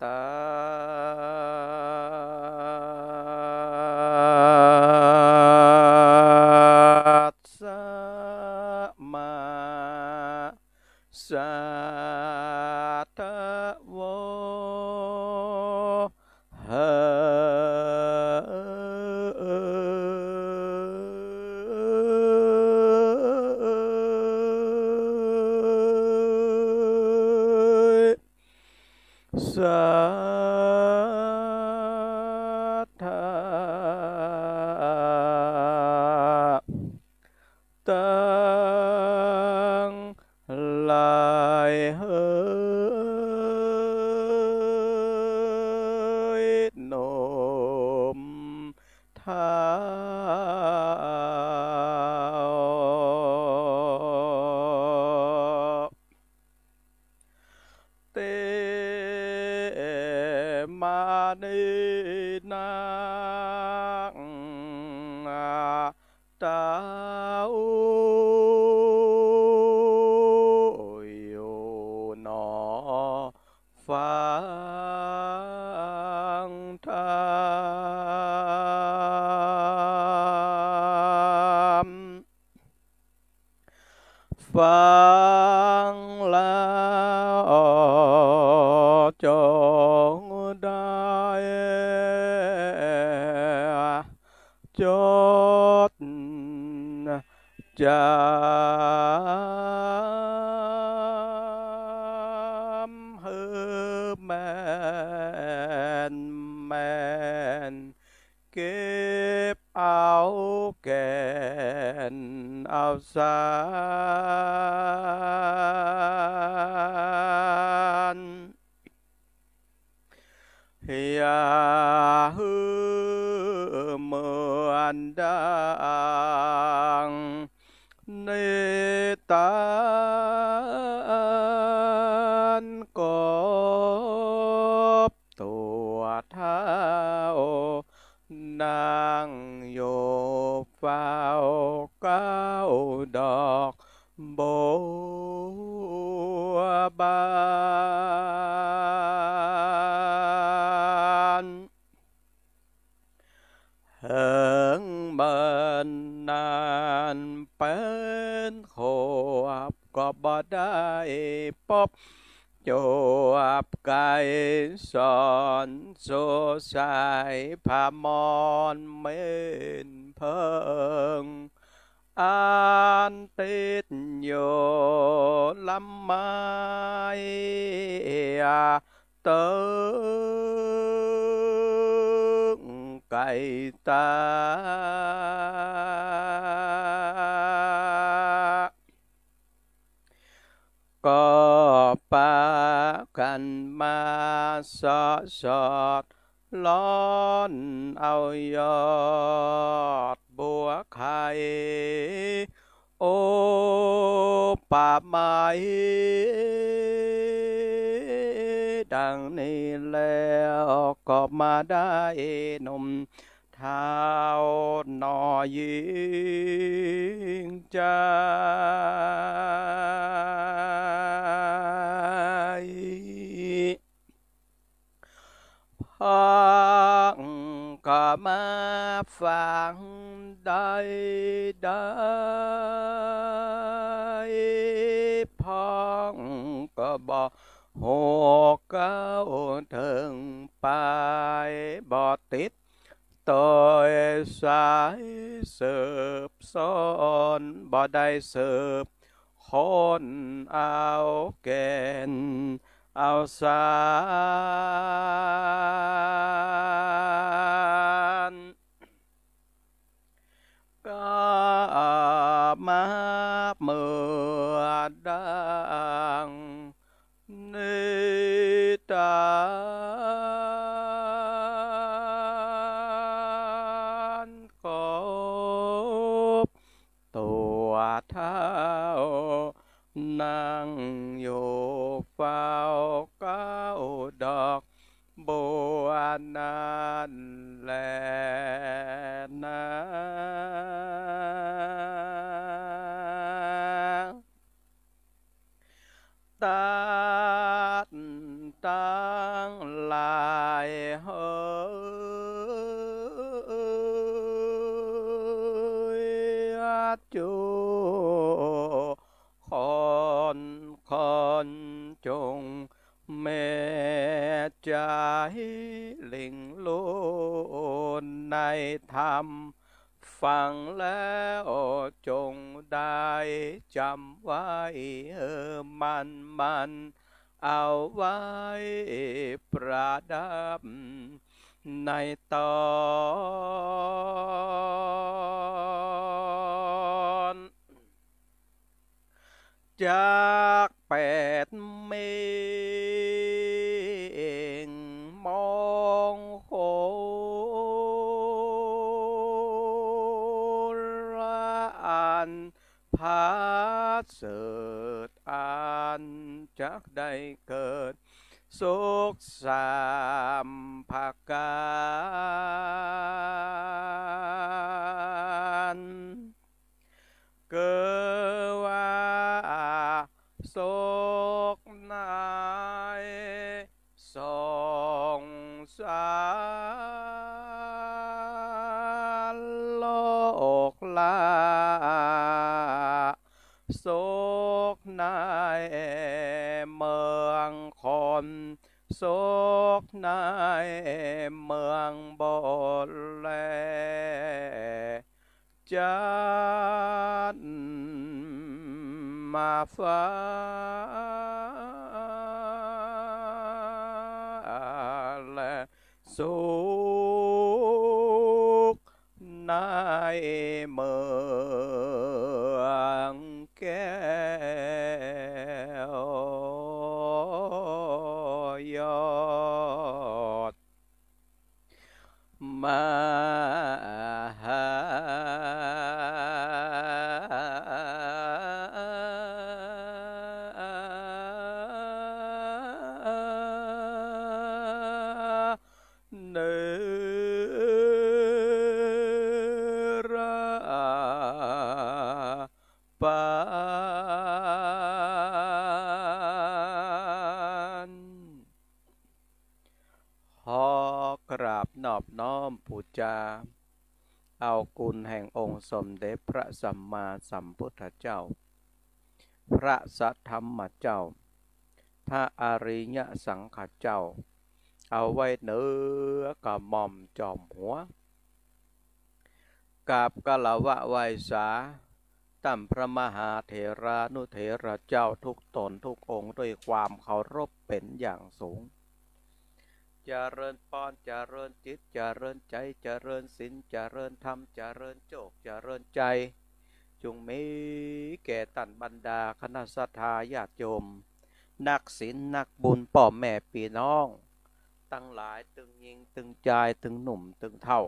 สะมาสัทธโวหะสัทธาตังหลายโนมเท้าเตมานินังตาอยู่หนอฟังธรรมฟังแล้วจงได้จดจำให้แม่นแม่นเก็บเอาแก่นเอาสารอย่าหือเหมือนดังในตานกบตัวเท้านางโยเฝ้าเก้าดอกบัวบานเหิงเมินนานเป็นขวบก็บ่ได้พบจวบไก่สอนโซสายพามอนเม่นเพิงอันติดอยู่ลำไม้เติงไก่ตาก็ปากันมาสอดล้อนเอายอดบัวไข่โอป่าไม้ดังนี้แล้วก็มาได้หนุ่มเท้านอยิงใจพังก็มาฟังได้พังก็บอกหัวเก้าถึงไปบ่ติดตัวสายสืบสอนบ่ได้สืบคนเอาแก่นเอาสารก็มาเมื่อดังนิตานก็ตัวเท้านางอยู่เฝ้าเก้าดอกบัวนั้นแลนะตาตั้งหลใจหลิงโลนในธรรมฟังแล้วจงได้จำไว้มันเอาไว้ประดับในตอนจาก8 เมงมองโหราอันพาเสดอันจักได้เกิดสุขสามภาการเกิดว่าโศกนายสองสารโลกลาโศกนายเมืองคนโศกนายเมืองบนแลจันมาฟ้าและสุขในเมืองแก้วยอดมาหาเนราปานขอกราบนอบน้อมบูชาเอาคุณแห่งองค์สมเด็จพระสัมมาสัมพุทธเจ้าพระสัทธรรมเจ้าพระอริยสังฆเจ้าเอาไว้เหนือกระหม่อมจอมหัวกราบกะละวะไหว้สาตั้มพระมหาเถรานุเถระเจ้าทุกตนทุกองค์ด้วยความเคารพเป็นอย่างสูงเจริญปอนเจริญจิตเจริญใจเจริญศีลเจริญธรรมเจริญโจกเจริญใจจงมีแก่ท่านบรรดาคณะสัตยาญาติโยมนักศีลนักบุญพ่อแม่พี่น้องตั้งหลายตึงยิงตึงใจตึงหนุ่มตึงเท่า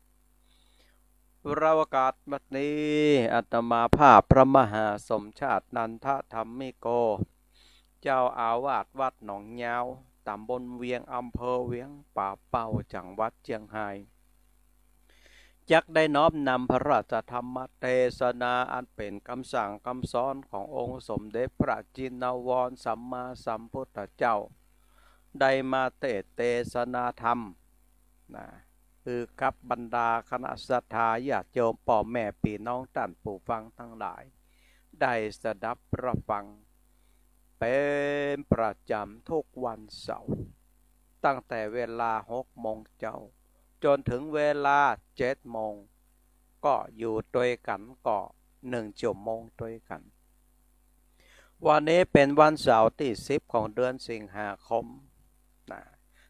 เราโอกาสบัดนี้อาตมาภาพพระมหาสมชาตินันทธรรมิโกเจ้าอาวาสวัดหนองยาวตำบลเวียงอำเภอเวียงป่าเป้าจังหวัดเชียงรายจักได้น้อมนำพระราชธรรมเทศนาอันเป็นคำสั่งคำสอนขององค์สมเด็จพระจินวรสัมมาสัมพุทธเจ้าได้มาเทศนาธรรมนะคือกับบรรดาคณะสัตยาญาติโยมพ่อแม่พี่น้องท่านผู้ฟังทั้งหลายได้สดับรับฟังเป็นประจำทุกวันเสาร์ตั้งแต่เวลา6 โมงเจ้าจนถึงเวลา7 โมงก็อยู่ด้วยกันก็1 ชั่วโมงด้วยกันวันนี้เป็นวันเสาร์ที่10ของเดือนสิงหาคมนะ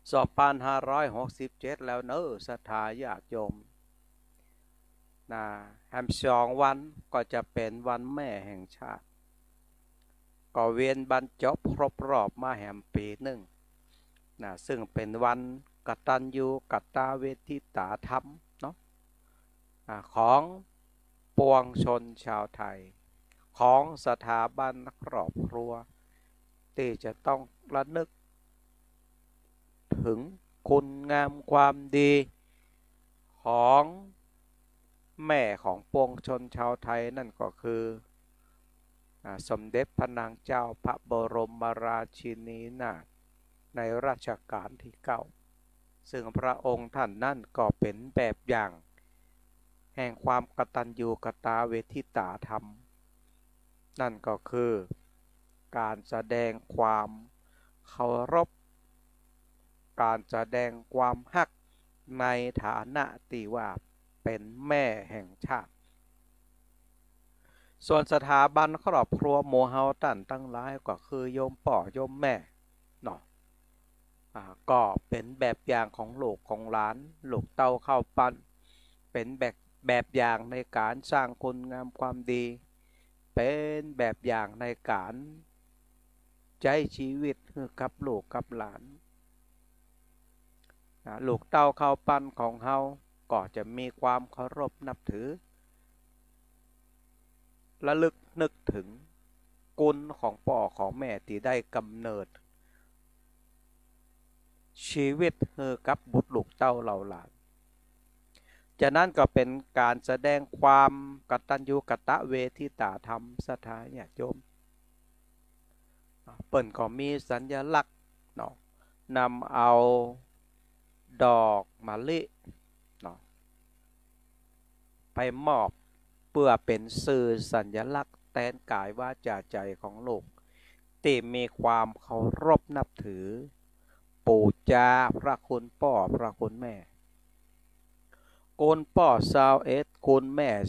2567แล้วเนอะศรัทธาญาติโยมนะแฮม2 วันก็จะเป็นวันแม่แห่งชาติก็เวียนบรรจบครบรอบมาแห่งปีหนึ่งนะซึ่งเป็นวันกตัญญูกตเวทิตาธรรมเนาะของปวงชนชาวไทยของสถาบันครอบครัวที่จะต้องระลึกถึงคุณงามความดีของแม่ของปวงชนชาวไทยนั่นก็คือสมเด็จพระนางเจ้าพระบรมราชินีนาถในรัชกาลที่9ซึ่งพระองค์ท่านนั่นก็เป็นแบบอย่างแห่งความกตัญญูกตเวทิตาธรรมนั่นก็คือการแสดงความเคารพการแสดงความฮักในฐานะที่ว่าเป็นแม่แห่งชาติส่วนสถาบันครอบครัวโมเฮาตันตั้งหลายก็คือโยมป่อโยมแม่เนาะก็เป็นแบบอย่างของลูกของหลานลูกเต้าเข้าปั้นเป็นแบบอย่างในการสร้างคุณงามความดีเป็นแบบอย่างในการใช้ชีวิตกับลูกกับหลานลูกเต้าเข้าปั้นของเฮาก็จะมีความเคารพนับถือระลึกนึกถึงกุลของพ่อของแม่ที่ได้กำเนิดชีวิตกับบุตรลูกเต้าเหล่าหลานจากนั้นก็เป็นการแสดงความกตัญญูกตเวทิตาธรรมศรัทธาญาติโยมเปิ่นก็มีสัญลักษณ์เนาะนำเอาดอกมะลิเนาะไปมอบเพื่อเป็นสื่อสัญลักษณ์แทนกายวาจาใจของลูกที่มีความเคารพนับถือปู่จาพระคุณพ่อพระคุณแม่คุณพ่อ21คุณแม่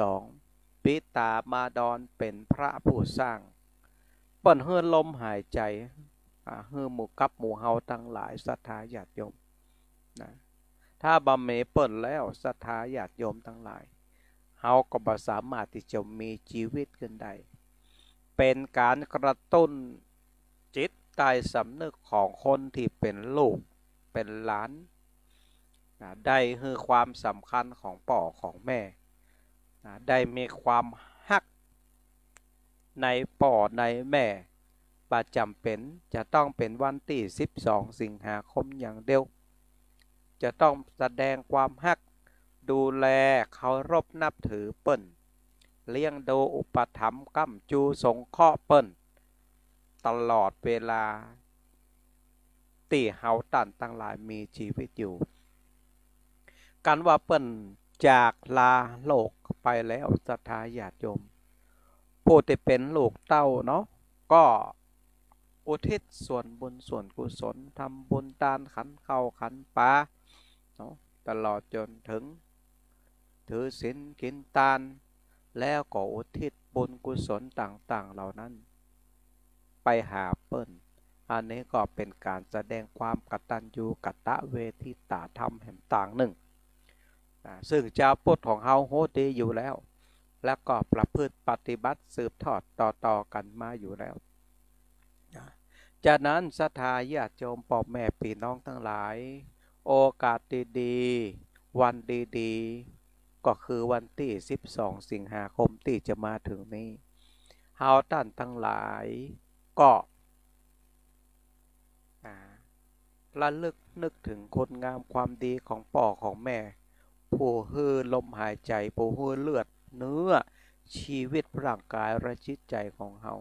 12ปิตามาดอนเป็นพระผู้สร้างเปิ้นเฮือลมหายใจเฮือหมู่กับหมู่เฮาทั้งหลายศรัทธาญาติโยมนะถ้าบำเพ็ญเปิ้นแล้วศรัทธาญาติโยมทั้งหลายเฮาก็บ่สามารถที่จะมีชีวิตขึ้นได้เป็นการกระตุ้นจิตใต้สำนึกของคนที่เป็นลูกเป็นหลานได้คือความสำคัญของพ่อของแม่ได้มีความฮักในพ่อในแม่ประจำเป็นจะต้องเป็นวันที่12 สิงหาคมอย่างเดียวจะต้องแสดงความฮักดูแลเคารพนับถือเปิ้นเลี้ยงดูอุปถัมภ์ค้ำจูสงเคราะห์เปิ้นตลอดเวลาที่เฮาตันตั้งหลายมีชีวิตอยู่กันว่าเปิ้นจากลาโลกไปแล้วศรัทธาญาติโยมผู้ที่เป็นลูกเต้าเนาะก็อุทิศส่วนบุญส่วนกุศลทำบุญทานขันข้าวขันปลาเนาะตลอดจนถึงถือศีลกินทานแล้วก็อุทิศบุญกุศลต่างๆเหล่านั้นไปหาเปิ้นอันนี้ก็เป็นการแสดงความกตัญญูกตเวทิตาธรรมแห่งต่างหนึ่งซึ่งชาวพุทธของเฮาโหดีอยู่แล้วและก็ประพฤติปฏิบัติสืบทอดต่อกันมาอยู่แล้วจากนั้นศรัทธาญาติโยมพ่อแม่พี่น้องทั้งหลายโอกาสดีๆวันดีๆก็คือวันที่12 สิงหาคมที่จะมาถึงนี้เฮาท่านทั้งหลายก็ระลึกนึกถึงคุณงามความดีของพ่อของแม่ผู้ฮือลมหายใจผู้ฮือเลือดเนื้อชีวิตร่างกายและจิตใจของเฮา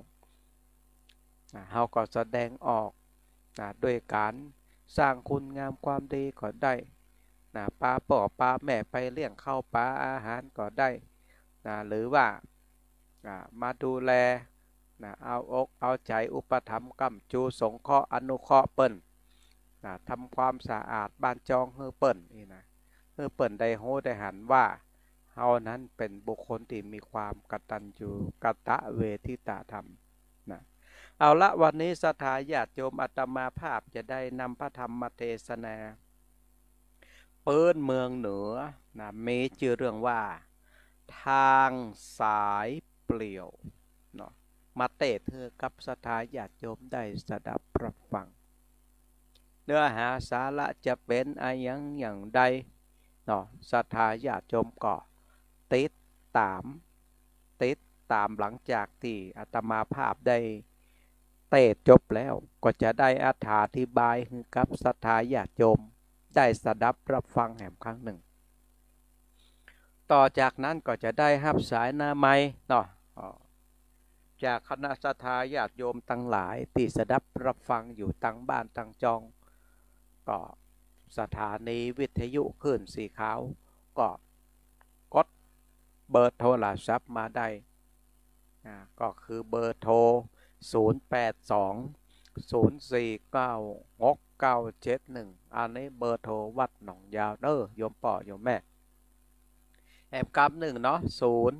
ก็แสดงออกด้วยการสร้างคุณงามความดีก็ได้ปลาป่อปลาแม่ไปเลี้ยงข้าวปลาอาหารก็ได้หรือว่ามาดูแลเอาอกเอาใจอุปถัมภ์ค้ำจูสงเคราะห์อนุเคราะห์เปิ้นทำความสะอาดบ้านจองเฮือเปิ้นนี่นะเฮือเปิ้นได้โหได้หันว่าเฮานั้นเป็นบุคคลที่มีความกตัญญูกตเวทิตาธรรมนะเอาละวันนี้ศรัทธาญาติโยมอาตมาภาพจะได้นำพระธรรมเทศนาเปิ้นเมืองเหนือมีชื่อเรื่องว่าทางสายเปลี่ยวเนาะมาเทศน์กับศรัทธาญาติโยมได้สดับรับฟังเนื้อหาสาระจะเป็นอย่างใดเนาะศรัทธาญาติโยมก็ติดตามหลังจากที่อาตมาภาพได้เทศน์จบแล้วก็จะได้อธิบายให้กับศรัทธาญาติโยมได้สดับรับฟังแห่งครั้งหนึ่งต่อจากนั้นก็จะได้รับสายหน้าไม้เนาะจากคณะศรัทธาญาติโยมทั้งหลายที่สดับรับฟังอยู่ตั้งบ้านตั้งจองก็สถานีวิทยุคลื่นสีขาวก็กดเบอร์โทรศัพท์มาได้ก็คือเบอร์โทร082 049691 อันนี้เบอร์โทรวัดหนองยาวเด้อโยมป่อโยมแม่แอบกำหนึ่งเนาะ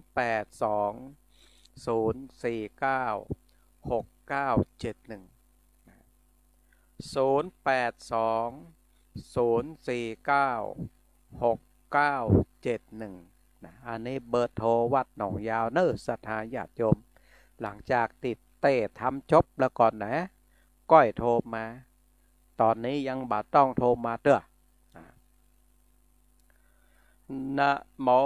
0820496971 0820496971นะอันนี้เบอร์โทรวัดหนองยาวเนอศรัทธาญาติโยมหลังจากติดเต้ทำจบแล้วก่อนนะก้อยโทรมาตอนนี้ยังบ่ต้องโทรมาเด้อนะโม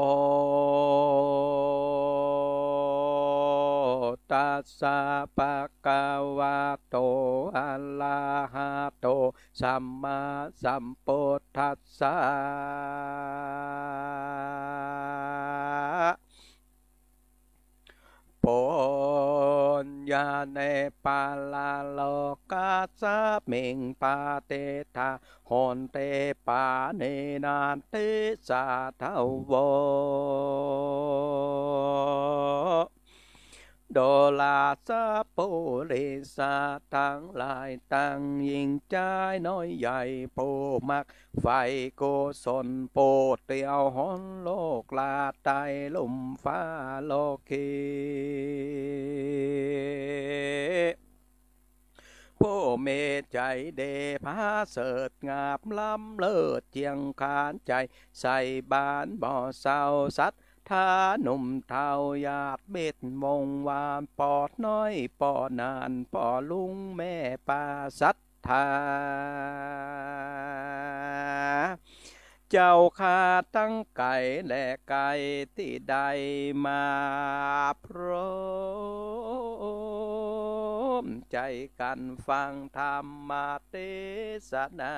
ตัสสะภะคะวะโตอะระหะโตสัมมาสัมพุทธัสสะปุญญาเนปาลาโลกัสสะมิงปาเตทาหนเตปาเนนาเตสาทาวโวโดลาสะปุริสาทั้งหลายตั้งยิ่งใจน้อยใหญ่ผู้มักไฟโกศลโปเตียวหนโลกลาไตลุ่มฟ้าโลกีผู้เมใจเดพาเสดงาบล้ำเลิศเจียงคานใจใส่บานบ่อเศร้าสัตถ้าหนุ่มเท่าหยาดเบ็ดมงวานปอดน้อยปอนานปอลุงแม่ปาสัทธาเจ้าข้าตั้งไก่และไก่ที่ใดมาพร้อมใจกันฟังธรรมเทศนา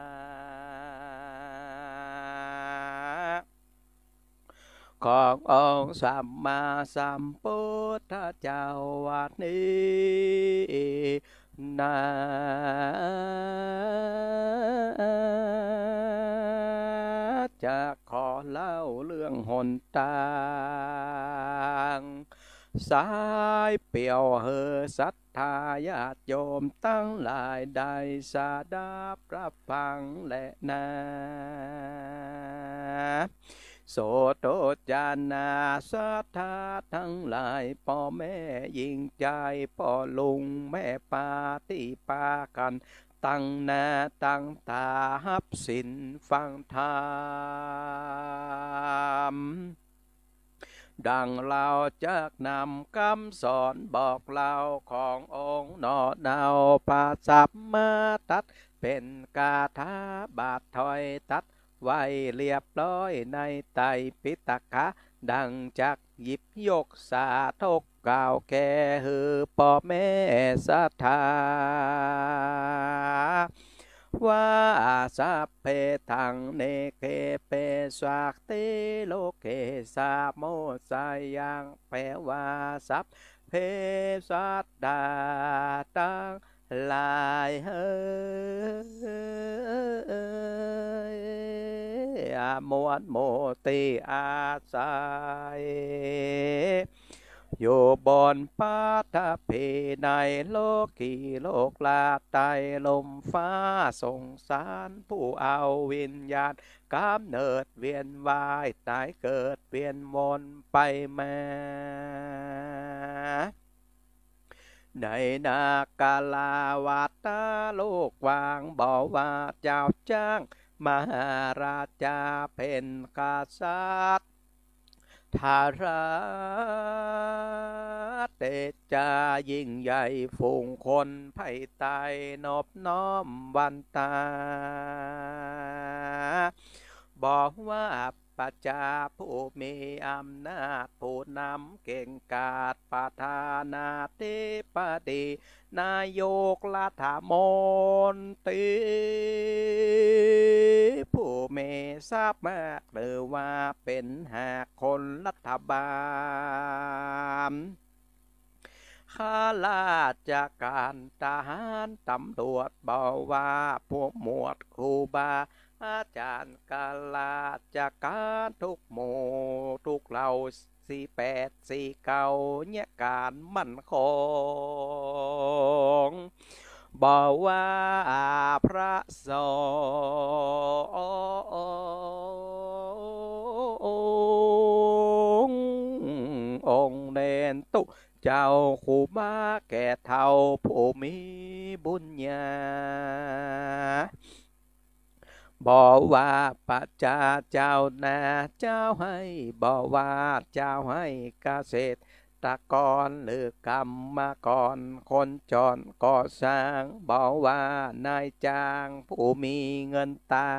ขององค์สัมมาสัมพุทธเจ้าวัดนี้นาจะขอเล่าเรื่องหนทางสายเปี่ยวเฮอศรัทธาญาติโยมตั้งหลายได้สาดับรับฟังและนาโสโตจานาศรัทธาทั้งหลายพ่อแม่ยิ่งใจพ่อลุงแม่ปาที่ปากันตั้งหน้าตั้งตาฮับสินฟังธรรมดังเราจะนำคำสอนบอกเล่าขององค์นอดาวปาสัมมาตัดเป็นกาถาบาทถอยตัดไว้เรียบร้อยในไตรปิฎกะดังจักหยิบยกสาธกกล่าวแก่ฮือพ่อแม่ศรัทธาว่าสัพเพทังเนเกเปสวักติโลเกสาโมสายังแปลว่าสัพเพสัตตาตั้งหลายเฮ้ยมวลโมติอาศัยอยู่บนปาฐพีในโลกีโลกลาไตลมฟ้าสงสารผู้เอาวิญญาณกำเนิดเวียนว่ายตายเกิดเวียนวนไปมาในนากาลาวัตาโลกวางบอกว่าเจ้าจ้างมหาราชาเป็นกษัตริย์ทาราเตจายิ่งใหญ่ฝูงคนไผ่ตายนอบน้อมวันตาบอกว่าปัจจาผู้มีอำนาจผู้นำเก่งกาจประธานาธิบดีนายกรัฐมนตรีผู้มีทรัพย์มากหรือว่าเป็นหากคนรัฐบาลข้าราชการทหารตำรวจบอกว่าพวกหมวดครูบาอาจารย์กาลาจากการทุกหมู่ทุกเหล่า4849เนี่ยการมั่นคงบอกว่าพระสงฆ์องค์เด่นตุเจ้าคู่มาแก่เท่าผู้มีบุญญาบอกว่าปัจจาเจ้านาเจ้าให้บอกว่าเจ้าให้เกษตรกรหรือกรรมกรคนจรก่อสร้างบอกว่านายจ้างผู้มีเงินตา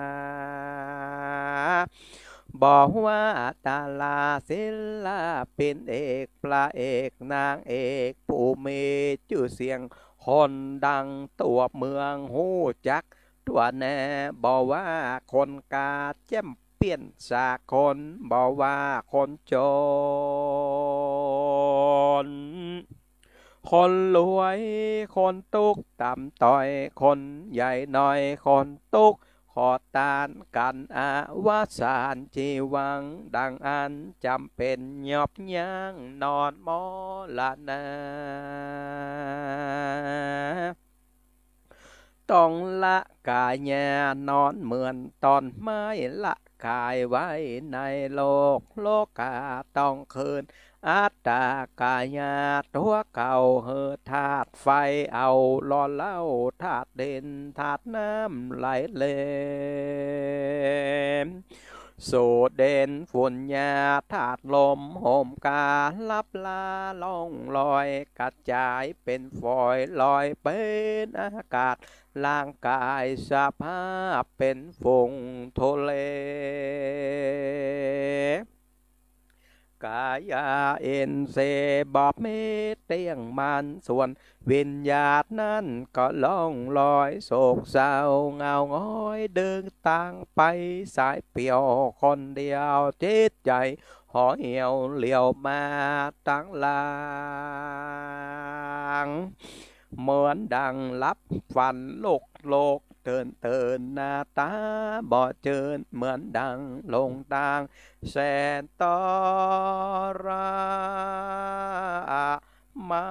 บอกว่าดาราศิลปินเอกพระเอกนางเอกผู้มีชื่อเสียงคนดังตัวเมืองหูจักตัวแน่บอกว่าคนกาแจ่มเปลี่ยนสาคนบอกว่าคนจนคนรวยคนตุกต่ำต้อยคนใหญ่หน่อยคนตุกขอตานกันอาวสานจีวังดังอันจำเป็นยอบย่างนอนมอละนาต้องละกายแย่นอนเหมือนตอนไม้ละกายไว้ในโลกาต้องคืนอัตตากายาตัวเก่าเหือธาตุไฟเอาล้อเล่าธาตุเด่นธาตุน้ำไหลเลมสูดเด่นฝุ่นยาธาตุลมโหมกาลับลาล่องลอยกระจายเป็นฝอยลอยเป็นอากาศร่างกายสภาพเป็นฝุ่งทะเลกายาเอ็นเซบอบเมเตียงมันส่วนวิญญาณนั้นก็ล่องลอยโศกเศร้าเงาง้อยเดินต่างไปสายเปี่ยวคนเดียวจิตใจห่อเหี่ยวเหลียวมาตั้งหลังเหมือนดังลับฝันโลกเตือนหน้าตาบ่เจินเหมือนดังลงต่างแสนตอรามา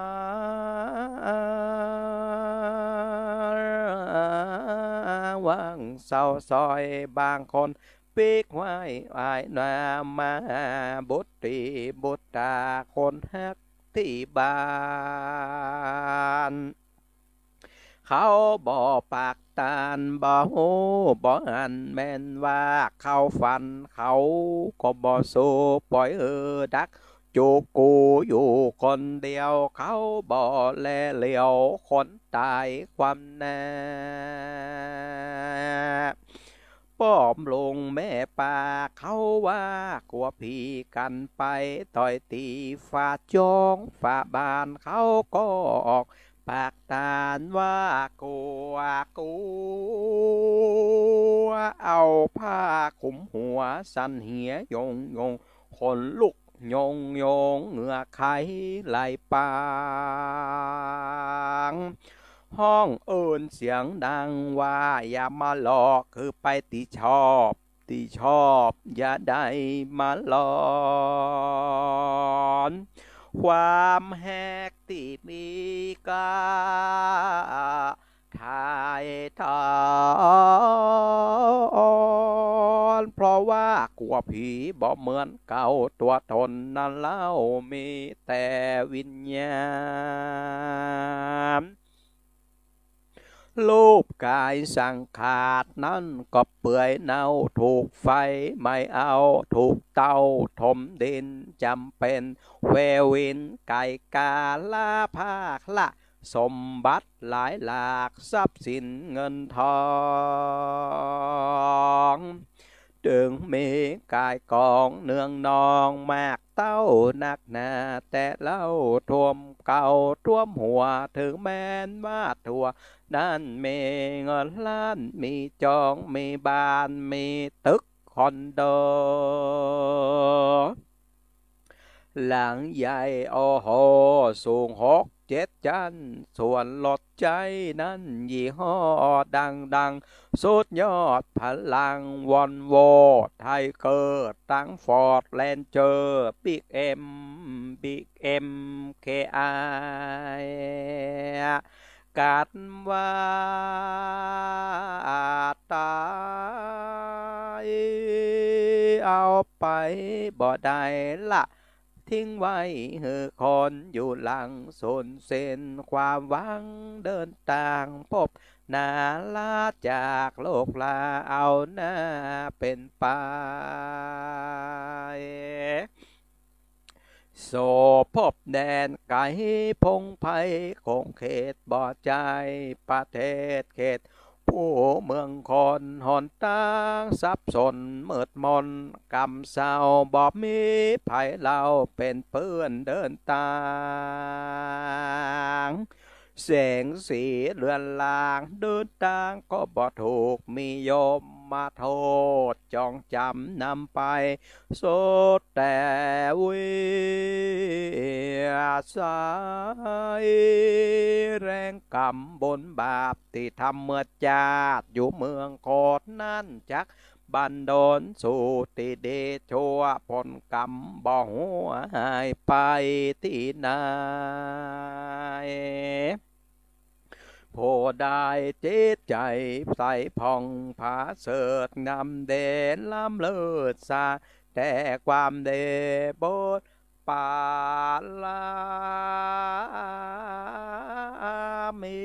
วังเศร้าซอยบางคนปีกไว้อายนามาบุตรีบุตราคนฮักที่บ้านเขาบ่ปากตานบ่หูบ่หันแม่นว่าเขาฝันเขาก็บ่สู้ปล่อยดักจูกูอยู่คนเดียวเขาบ่แลเหลียวคนตายความแน่ป้อมลงแม่ป่าเขาว่ากลัวผีกันไปต่อยตีฝ่าจองฝ่าบานเขาก็ออกปากตานว่ากลัวเอาผ้าคลุมหัวสั่นเหียยงคนลุกยงเหงื่อไขไหลปางห้องเอิญเสียงดังว่าอย่ามาหลอกคือไปติชอบอย่าได้มาหลอนความแหกที่มีกาถ่ายทอนเพราะว่ากลัวผีบ่เหมือนเก่าตัวตนนั้นเล่ามีแต่วิญญาณรูปกายสังขารนั้นก็เปื่อยเน่าถูกไฟไม่เอาถูกเตาถมดินจำเป็นเววินไก่กาลาภาคละสมบัติหลายหลากทรัพย์สินเงินทองจึงมีกายกองเนืองนองมากเต้านักหนาแต่เล่าท่วมเก่าท่วมหัวถึงแม้นว่าทั่วนั่นมีเงินล้านมีจองมีบ้านมีตึกคอนโดหลังใหญ่โอ้โหสูง6-7 ชั้นส่วนรถใจนั้นยี่ห้อดังสุดยอดพลังวอนโวไทเกอร์ตั้งฟอร์ดแลนเจอร์บิ๊กเอ็มเคไอกัดว่าตายเอาไปบ่ได้ละทิ้งไว้เหือคนอยู่หลังสนเส้นความหวังเดินต่างพบหน้าลาจากโลกลาเอาหน้าเป็นไปโสพบแดนไก่พงไพ่คงเขตบ่อใจประเทศเขตผู้เมืองคนหนตั้งสับสนมืดมนกำเศร้าบ่มีไผ่เราเป็นเพื่อนเดินตางแสงสีเลือนลางเดินทางก็บ่ถูกมีโยมมาโทษจองจำนำไปโสดแต่วิสายแรงกรรมบนบาปที่ทำเมื่อจาดอยู่เมืองโคดนั่นจักบันดลสู่ติเดชัวผลกรรมบ่หัวหายไปที่ไหนผู้ได้จิตใจใสผ่องผาเสดนำเดนล้ำเลิศสาแต่ความเดบดปาลามี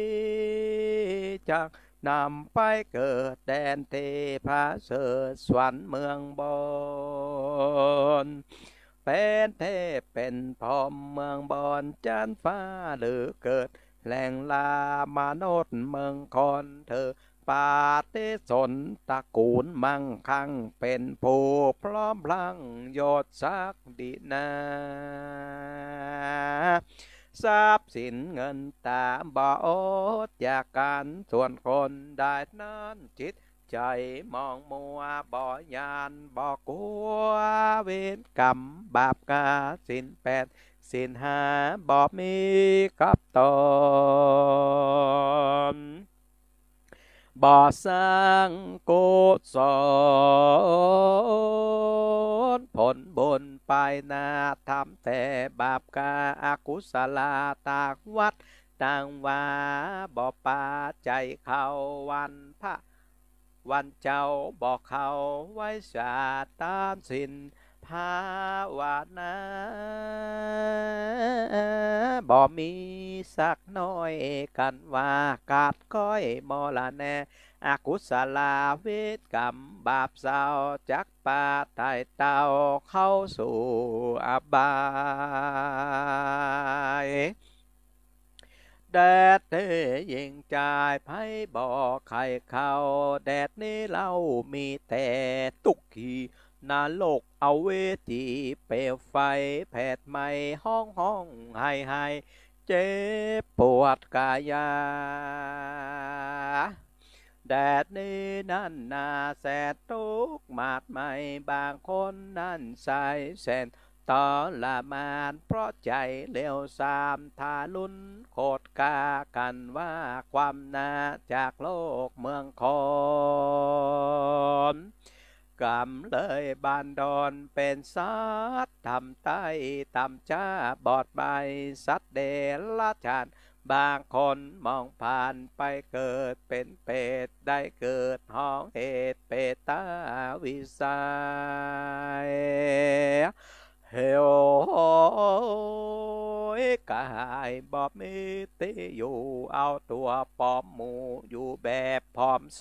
จักนำไปเกิดแดนเทพาเสดสวรรค์เมืองบนเป็นเทพเป็นพรหมเมืองบนจันฟ้าหรือเกิดแหล่งลามนุษย์เมืองคนเธอปาฏิสนตระกูลมั่งคั่งเป็นผู้พร้อมพลังยศศักดินาทรัพย์สินเงินตาบ่อดอยากการส่วนคนได้นั้นจิตใจมองมัวบ่ยานบ่กลัวเวรกรรมบาปกาสินแปดสินหาบ่มีกับตนบ่สร้างกุศลผลบุญไปนาทำแต่บาปกาอากุศลาตากวัดต่างว่าบ่ปาใจเขาวันพระวันเจ้าบอกเขาไว้ชาตามสินภาวนาบ่มีสักน้อยกันว่ากาดก้อยมลแนอากุศลาเวทกรรมบาปเศร้าจักปาไตเต้าเข้าสู่อบายแดดเทยิงจ่ายไพ่บอกใครเข้าแดดนี้เรามีแต่ตุกขีนาโลกเอาเวทีเปลวไฟแผดไหมห้องห้องให้เจ็บปวดกายาแดดนี้นั่นนาแสดทุกหมาดไม่บางคนนั่นใส่แสนตอละมานเพราะใจเลี้ยวสามทาลุนโคตรกากันว่าความนาจากโลกเมืองคนกรรมเลยบานดอนเป็นสัตว์ทำใต้ทำจ้าบอดใบสัตว์เดรัจฉานบางคนมองผ่านไปเกิดเป็นเปรตได้เกิดห้องเหตุเปตาวิสัยเฮโอกายบอบมีติอยู่เอาตัวปอมหมูอยู่แบบพร้อมโซ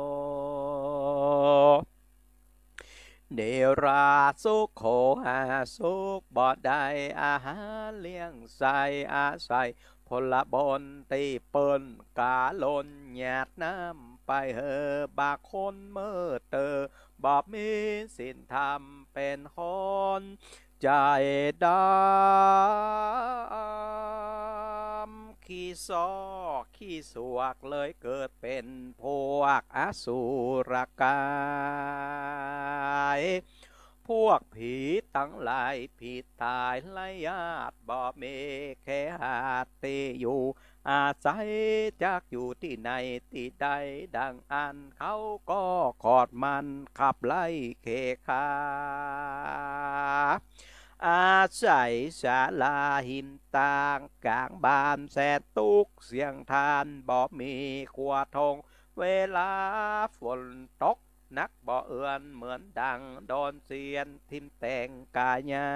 เนราสุขโขหาสุขบ่ได้อาหารเลี้ยงใส่อาศัยพลบนตีเปิ้นกาลนหยาดน้ำไปเฮอบาคนเมื่อเตอบอบมีสินธรรมเป็นคนใจดำขี้ซอขี้สวกเลยเกิดเป็นพวกอสุรกายพวกผีตั้งหลายผีตายไล่ญาติบ่เมแค่หาตีอยู่อาศัยจากอยู่ที่ไหนที่ใดดังอันเขาก็กอดมันขับไล่เคขาอาศัยศาลาหินต่างกลางบ้านแสนตุกเสียงทานบ่มีขวทงเวลาฝนตกนักบ่เอือนเหมือนดังโดนเสียนทิมแต่งกายา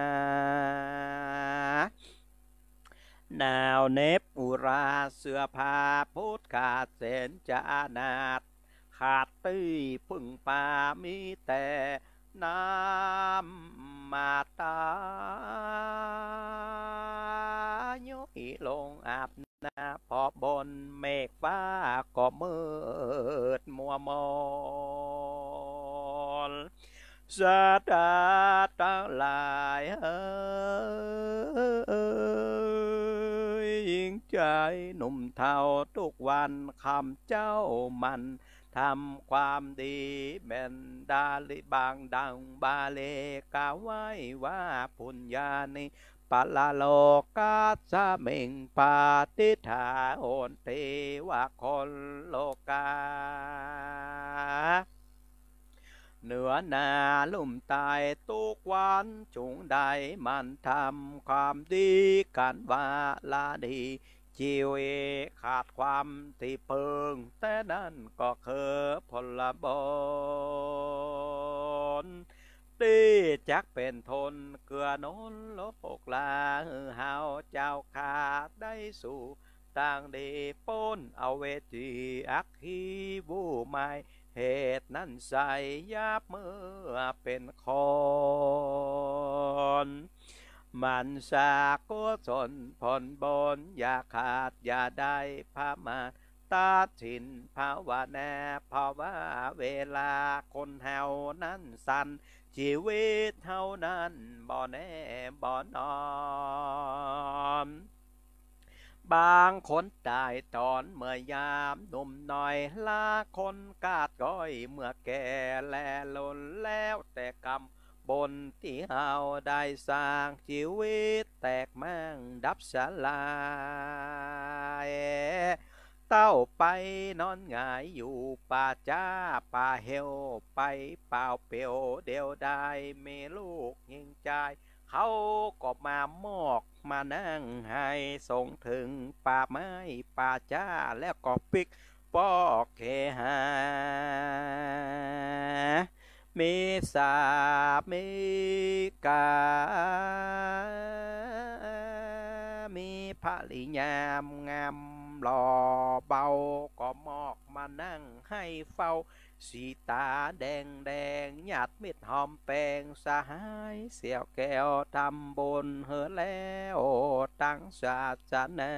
หนาวเน็บอุราเสื้อผ้าพุทธขาดเส้นจะนาดขาดตี้พึ่งป่ามีแต่น้ำมาตาย้อยลงอาบนาพอบนเมฆฟ้าก็มืดมัวมนสาตาตั้งหลายหญิงใจหนุ่มเทาทุกวันคำเจ้ามันทำความดีแม่นดาลิบางดังบาเลกาไว้ว่าปุญญาณิปะละโลกาสะเมงปาติถาโอนเทวะคนโลกาเหนือนาลุ่มตายทุกวันจุงใดมันทำความดีกันว่าลาดีชีวิตขาดความที่เพิงแต่นั่นก็คือผลบนที่จักเป็นทนเกือนนโลกลาเฮาเจ้าขาดได้สู่ต่างดีป้นเอาเวทีอักฮีบูไม่เหตุนั้นใส่ยาบเมื่อเป็นคนมันสากุศลผลบนอย่าขาดอย่าได้พามาตาถินภาวนาเพราะว่าเวลาคนเฮานั้นสั้นชีวิตเฮานั้นบ่แน่บ่นอนบางคนตายตอนเมื่อยามหนุ่มหน่อยลาคนกาดก้อยเมื่อแก่แลล้นแล้วแต่กรรมบนที่เฮาได้สร้างชีวิตแตกมั่งดับสลายเต้าไปนอนหงายอยู่ป่าจ้าป่าเฮวไปเปล่าเปียวเดียวได้มีลูกยิงใจเขาก็มามอกมานั่งให้ส่งถึงป่าไม้ป่าจ้าแล้วก็ปิกปอกเคหามีสามีกามีภริยามงามหล่อเบาก็มอกมานั่งให้เฝ้าสีตาแดงแดงหยาดมิดหอมแปงสหายเสี่ยวแก้วทำบุญเฮอแล้วตั้งศาสนา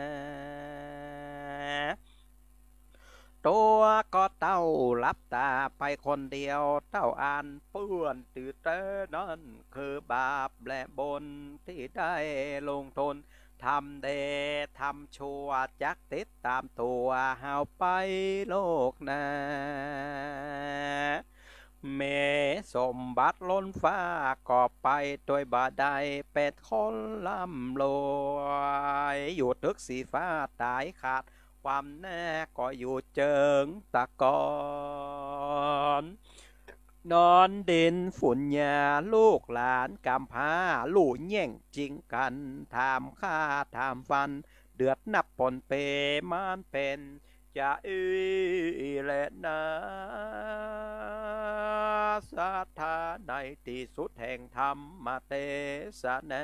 ตัวก็เต้าลับตาไปคนเดียวเต้าอ่านเปื้อนตื่นเต้นนั่นคือบาปและบนที่ได้ลงทนทำเดทำชั่วจักติดตามตัวหาวไปโลกนาเมสมบัติล้นฟ้าก็ไปโดยบาได้เป็ดคนล่ำรวยอยู่ตึกสีฟ้าตายขาดความแน่ก็อยู่เจิงตะกอนนอนดินฝุ่นยาลูกหลานกำพร้าลู่แย่งจริงกันถามข้าถามฟันเดือดนับปนเปมันเป็นจะและนาสาธาในที่สุดแห่งธรรมเทศนา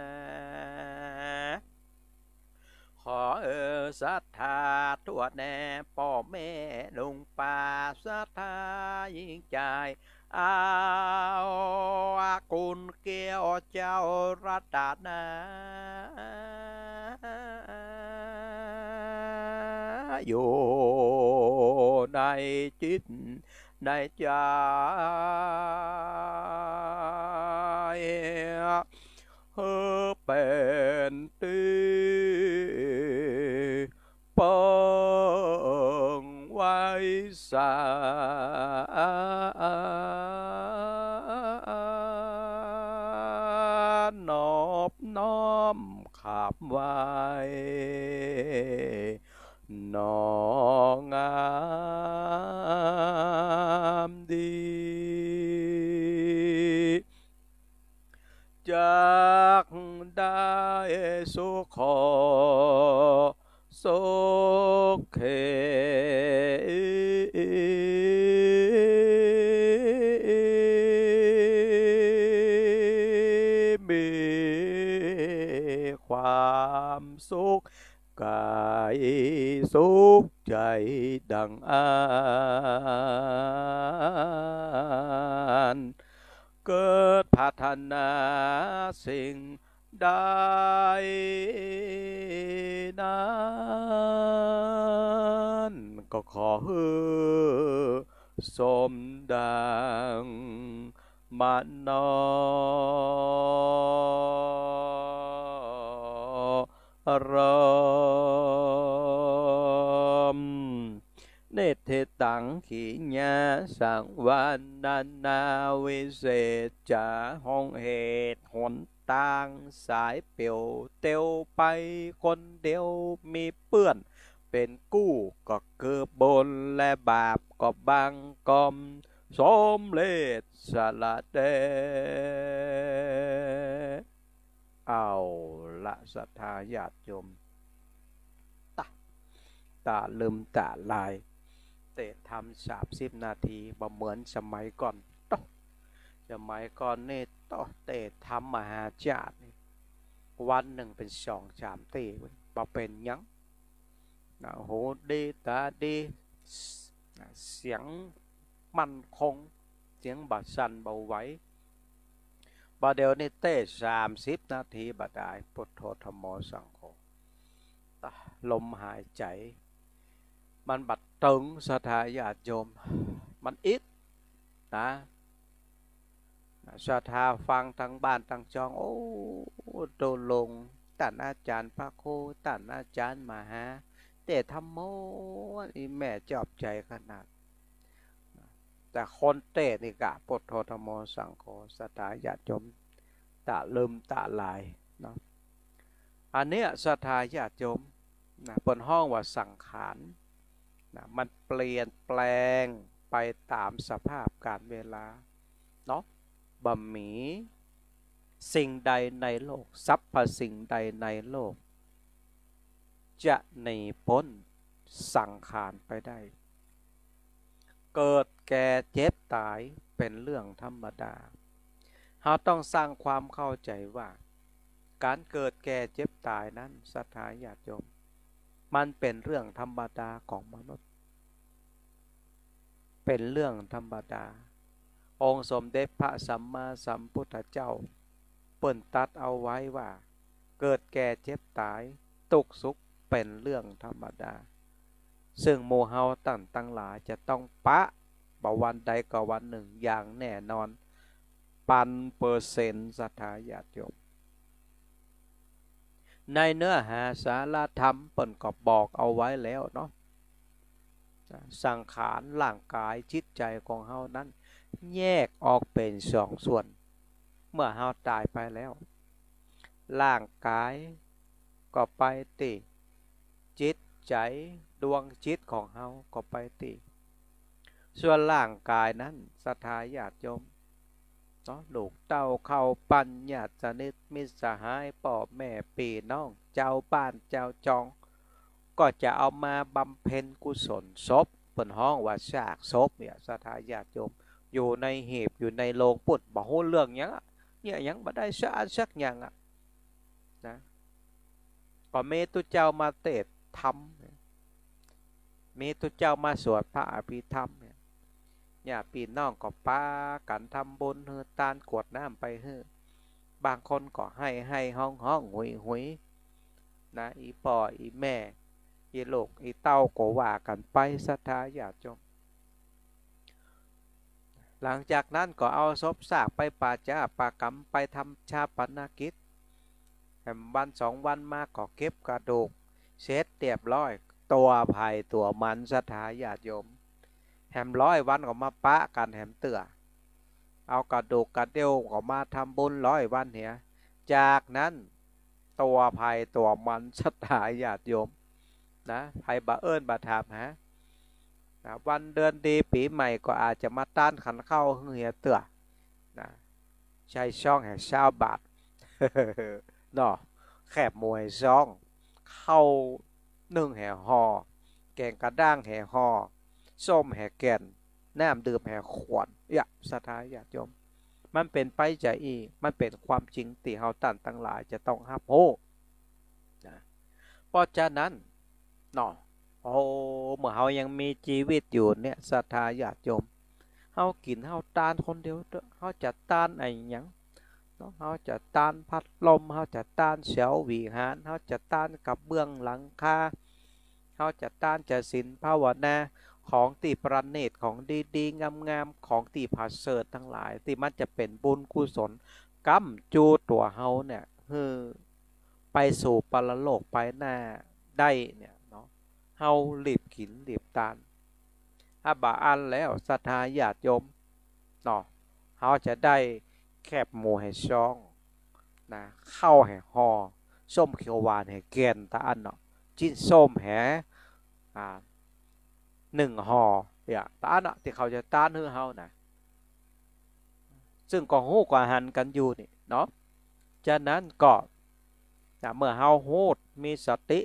ขอศรัทธาทั่วแน่พ่อแม่ลุงป้าศรัทธายิ่งใจเอากุลเกี่ยวเจ้ารัตนาอยู่ในจิตในใจเพื่อเป็นที่เปิงไว้สานอบน้อมขับไว้นองามดีจากสุขกายสุขใจดังอ่านเกิดพัฒนาสิ่งใดนั้นก็ขอให้สมดังมันนรมเนเทตังขีญาสังวานานาวิเศษจะห้องเหตุหนต่างสายเปียวเตียวไปคนเดียวมีเปื้อนเป็นกู้ก็เกือบบนและบาปก็บางกอมสมเลศสละเดเอาละศรัทธาญาติโยมตาลืมตาลายเตะทำ30 นาทีบ่เหมือนสมัยก่อนต่อสมัยก่อนนี่ต่อเตะทำมหาจารย์วันหนึ่งเป็น2-3 เตะบ่เป็นยังนะโหดีตาดีเสียงมั่นคงเสียงบาสันเบาไหวบ่เดี๋ยวนี้เตะ30 นาทีบ่ได้พุทโธธัมโมสังโฆลมหายใจมันบัดตึงศรัทธาญาติโยมมันอิดนะศรัทธาฟังทั้งบ้านทั้งจองโอ้โดนลงท่านอาจารย์พระโคท่านอาจารย์มหาแต่ธรรมโมนี่แม่จอบใจขนาดแต่คนเตะนี่กะพุทโธธัมโมสังโฆศรัทธาญาติโยมตะลืมตะลายเนาะอันเนี้ยศรัทธาญาติโยมนะบนห้องว่าสังขารนะมันเปลี่ยนแปลงไปตามสภาพการเวลาเนาะบ่มีสิ่งใดในโลกสรรพสิ่งใดในโลกจะหนีพ้นสังขารไปได้เกิดแก่เจ็บตายเป็นเรื่องธรรมดาเราต้องสร้างความเข้าใจว่าการเกิดแก่เจ็บตายนั้นศรัทธาญาติโยมมันเป็นเรื่องธรรมดาของมนุษย์เป็นเรื่องธรรมดาองค์สมเด็จพระสัมมาสัมพุทธเจ้าเปิ้นตัดเอาไว้ว่าเกิดแก่เจ็บตายทุกข์สุขเป็นเรื่องธรรมดาซึ่งโมเฮาตั้งหลายจะต้องปะบ่วันใดก็วันหนึ่งอย่างแน่นอน1,000%ศรัทธาญาติโยมในเนื้อหาสาระธรรมเปิ้นก็บอกเอาไว้แล้วเนาะสังขารร่างกายจิตใจของเฮานั้นแยกออกเป็น2 ส่วนเมื่อเฮาตายไปแล้วร่างกายก็ไปติจิตใจดวงจิตของเฮาก็ไปติส่วนร่างกายนั้นศรัทธาญาติโยมเนาะลูกเต้าเข้าปัญญาติสนิทมิตรสหายพ่อแม่พี่น้องเจ้าบ้านเจ้าจองก็จะเอามาบำเพ็ญกุศลศพเปิ้นห้องว่าซากศพเนี่ยศรัทธาญาติโยมอยู่ในหีบอยู่ในโลงปุดบ่ฮู้เรื่องหยังเนี่ยหยังบ่ได้สะอาดสักหยังนะก็มีตุเจ้ามาเทศธรรมมีตุเจ้ามาสวดพระอภิธรรมเนี่ยพี่น้องก็ปากันทำบุญเฮือตานกวดน้ำไปเฮือบางคนก็ให้ห้องหุยนะอีพ่ออีแม่อีลูกอีเต้าก็ว่ากันไปศรัทธาญาติโยมหลังจากนั้นก็เอาศพซากไปปาจ้าปากรรมไปทำชาปนกิจแถมวัน2 วันมาก็เก็บกระดูกเสร็จเรียบร้อยตัวภัยตัวมันศรัทธาญาติโยมแหม100 วันก็มาปะกันแหมเตื่อเอากระดูกกระเดี่ยวก็มาทำบุญ100 วันเหียจากนั้นตัวภัยตัวมันศรัทธาญาติโยมนะภัยบะเอิญบะถามฮะวันเดือนดีปีใหม่ก็อาจจะมาต้านขันเข้าเหียเตื่อนะใช้ช่องแห่20 บาทเนาะแคบมวยช่องเข้า1 แห่ห่อแกงกระด้างแห่ห่อส้มแห่แก่นน้ำดื่มแห่ขวดศรัทธาญาติโยมมันเป็นไปจะมันเป็นความจริงที่เฮาตั้งหลายจะต้องรับโหนะเพราะฉะนั้นเนาะโอ้เมื่อเฮายังมีชีวิตอยู่เนี่ยศรัทธาญาติโยมเฮากินเฮาตานคนเดียวเด้อเฮาจะตานไอ้หยังเนาะเฮาจะตานพัดลมเฮาจะตานเสาวิหารเฮาจะตานกับเบื้องหลังคาเฮาจะตานจะศีลภาวนาของที่ประณีตของดีๆงามๆของที่ประเสริฐทั้งหลายที่มันจะเป็นบุญกุศลกำจูตัวเฮาเนี่ยไปสู่ปรโลกไปหน้าได้เนี่ยเนาะเฮารีบกินรีบตานถ้าบาอันแล้วศรัทธาญาติโยมเนาะเฮาจะได้แคบหมูให้ช่องนะเข้าให้หอส้มเขียวหวานให้แกนตาอันเนาะจิ้นส้มแห1 ห่อเนี่ยตาอันเนาะที่เขาจะต้านให้เฮานะซึ่งก็ฮู้กว่าหันกันอยู่นี่เนาะฉะนั้นก็เมื่อเฮาฮู้มีสติ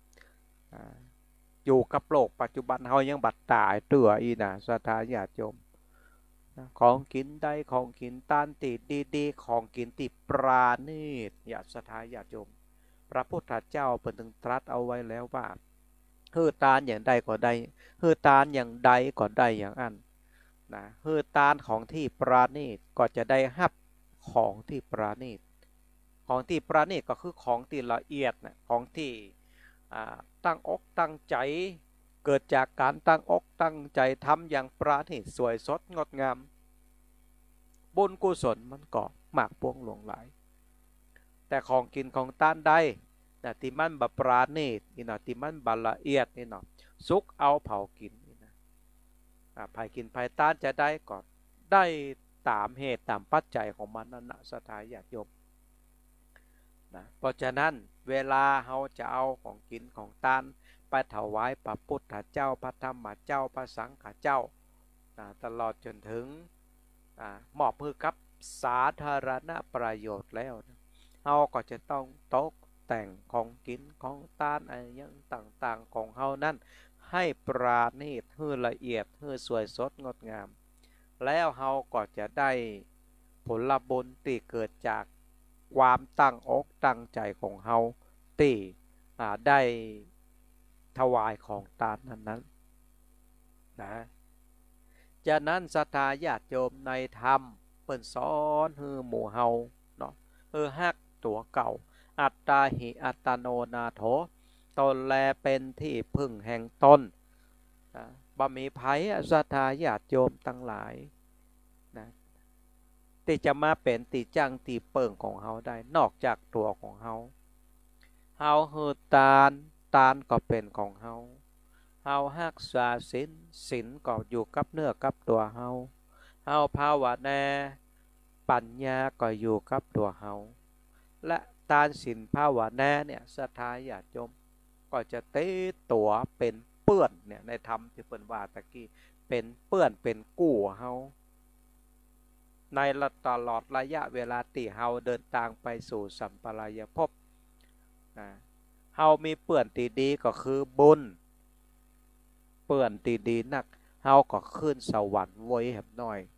อยู่กับโลกปัจจุบันเฮายังบัดตายเตื่ออีนะศรัทธาญาติโยมของกินได้ของกินต้านติดดีๆของกินติดปราณีตญาติศรัทธาญาติโยมพระพุทธเจ้าเพิ่นถึงตรัสเอาไว้แล้วว่าฮือตานอย่างใดก็ได้ฮือตานอย่างใดก็ได้อย่างอันนะฮือตานของที่ปราณีตก็จะได้ฮับของที่ปราณีตของที่ปราณีตก็คือของที่ละเอียดนะของที่ตั้งอกตั้งใจเกิดจากการตั้งอกตั้งใจทำอย่างปราณีตสวยสดงดงามบุญกุศลมันก็มากพวงหลวงหลายแต่ของกินของต้านได้นะที่มันบปราณีตนี่เนาะที่มันบละเอียดนี่เนาะซุกเอาเผากินนี่นะภายกินภายต้านจะได้ก่อนได้ตามเหตุตามปัจจัยของมันนั่นนะศรัทธาญาติโยมนะเพราะฉะนั้นเวลาเราจะเอาของกินของต้านไปถวายพระพุทธเจ้าพระธรรมเจ้าพระสังฆเจ้าตลอดจนถึงมอบมือกับสาธารณประโยชน์แล้วเราก็จะต้องตกแต่งของกินของต้านอะไรอย่างต่างๆของเรานั้นให้ปราณีตให้ละเอียดให้สวยสดงดงามแล้วเราก็จะได้ผลบุญที่เกิดจากความตั้งอกตั้งใจของเราที่ได้ถวายของทานนั้นนะฉะนั้นศรัทธาญาติโยมในธรรมเปิ้นสอนให้หมู่เฮาเนาะฮักตัวเก่าอัตตาหิอัตโนนาโถตนแลเป็นที่พึ่งแห่งตนบ่มีภัยศรัทธาญาติโยมทั้งหลายนะที่จะมาเป็นตีจังตีเปิงของเฮาได้นอกจากตัวของเฮาฮือตานก็เป็นของเฮารักษาศีลก็อยู่กับเนื้อกับตัวเฮาภาวนาปัญญาก็อยู่กับตัวเฮาและทานศีลภาวนาเนี่ยศรัทธาญาติโยมก็จะเตตัวเป็นเปื้อนเนี่ยในธรรมที่เปิ้นว่าตะกี้เป็นเปื้อนเป็นกู้เฮาในตลอดระยะเวลาที่เฮาเดินทางไปสู่สัมปรายภพเฮามีเปื้อนตีดีก็คือบุญเปื้อนตีดีนักเฮาก็ขึ้นสวรรค์ไว้แหบน้อย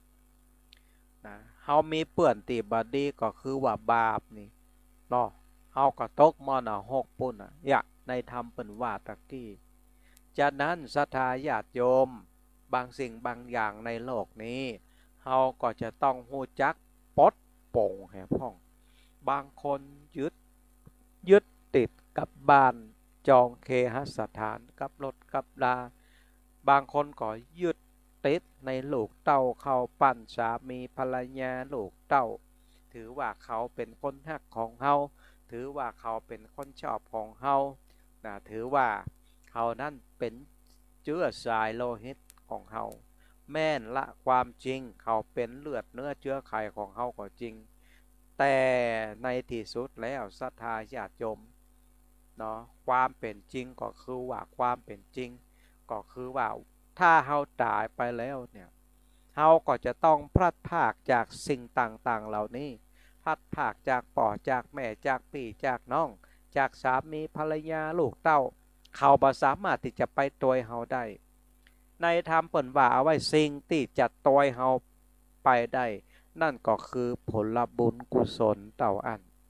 เฮามีเปื้อนตีบดีก็คือว่าบาปนี่เนาะเฮาก็ตกมรณะ6ปุ่นในธรรมเปิ้นว่าตะกี้ฉะนั้นศรัทธาญาติโยมบางสิ่งบางอย่างในโลกนี้เฮาก็จะต้องรู้จักปลดโปร่งให้พ้องบางคนยึดติดกับบ้านจองเคหสถานกับรถกับลาบางคนก็ยึดติดในลูกเต้าเข้าปั้นสามีภรรยาลูกเต้าถือว่าเขาเป็นคนฮักของเฮาถือว่าเขาเป็นคนชอบของเฮาถือว่าเขานั่นเป็นเชื้อสายโลหิตของเฮาแม่นละความจริงเขาเป็นเลือดเนื้อเชื้อไขของเฮาก็จริงแต่ในที่สุดแล้วศรัทธาญาติโยมเนาะความเป็นจริงก็คือว่าความเป็นจริงก็คือว่าถ้าเฮาตายไปแล้วเนี่ยเฮาก็จะต้องพลัดพรากจากสิ่งต่างๆเหล่านี้พลัดพรากจากพ่อจากแม่จากพี่จากน้องจากสามีภรรยาลูกเต้าเขาบ่สามารถที่จะไปตัวเฮาได้ในธรรมเปิ้นว่าเอาไว้สิ่งที่จะตัวเฮาไปได้นั่นก็คือผลบุญกุศลเต่าอัน